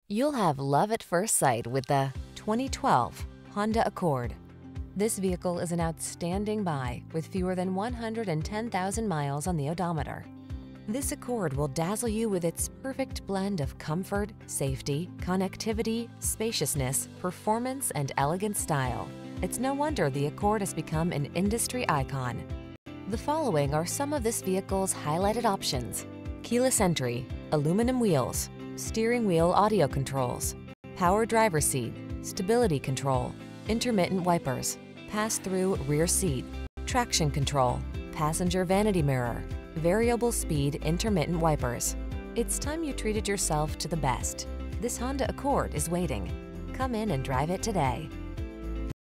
You'll have love at first sight with the 2012 Honda Accord. This vehicle is an outstanding buy with fewer than 110,000 miles on the odometer. This Accord will dazzle you with its perfect blend of comfort, safety, connectivity, spaciousness, performance, and elegant style. It's no wonder the Accord has become an industry icon. The following are some of this vehicle's highlighted options: keyless entry, aluminum wheels, steering wheel audio controls, power driver seat, stability control, intermittent wipers, pass-through rear seat, traction control, passenger vanity mirror, variable speed intermittent wipers. It's time you treated yourself to the best. This Honda Accord is waiting. Come in and drive it today.